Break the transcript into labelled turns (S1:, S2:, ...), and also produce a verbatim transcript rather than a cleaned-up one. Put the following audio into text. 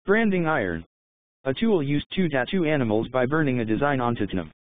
S1: Branding iron. A tool used to tattoo animals by burning a design onto them.